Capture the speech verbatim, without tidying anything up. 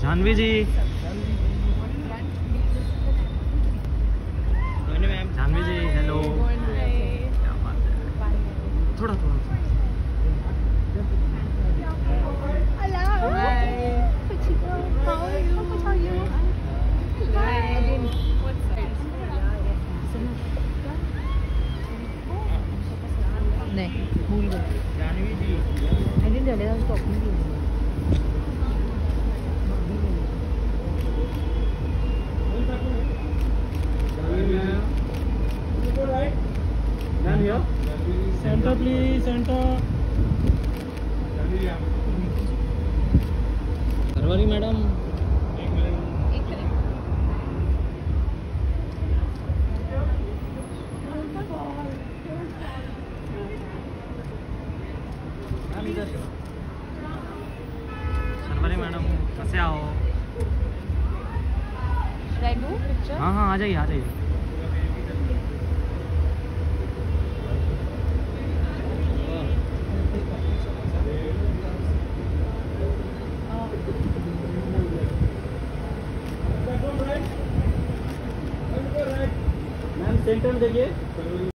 Janvi ji, Janvi ji, hello. क्या बात है, थोड़ा थोड़ा नहीं भूल गई। Janvi ji, I didn't realise तो अपनी भी centre please, centre. Sarwari madam, Sarwari madam कैसे आओ? हाँ हाँ, आ जाइए आ जाइए। मैम सेंटर में देखिए।